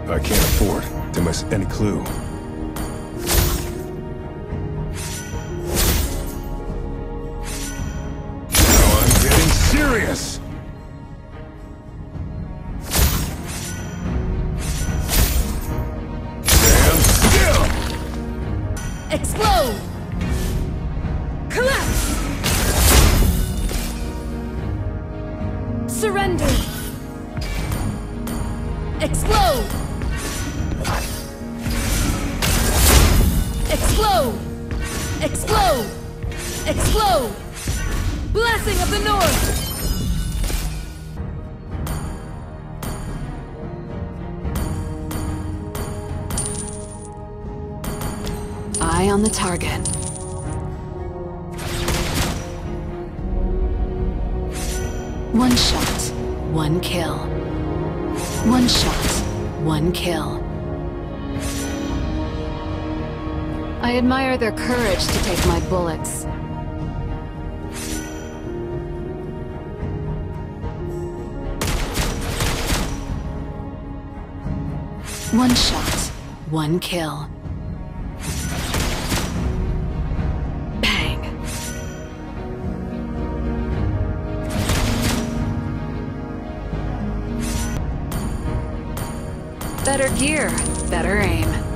I can't afford to miss any clue. Now I'm getting serious! Stand still! Explode! Collapse! Surrender! Explode! Explode! Explode! Explode! Blessing of the North! Eye on the target. One shot, one kill. One shot, one kill. I admire their courage to take my bullets. One shot, one kill. Bang. Better gear, better aim.